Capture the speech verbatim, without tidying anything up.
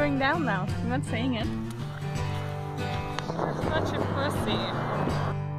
going down now. I'm not saying it. You're such a pussy.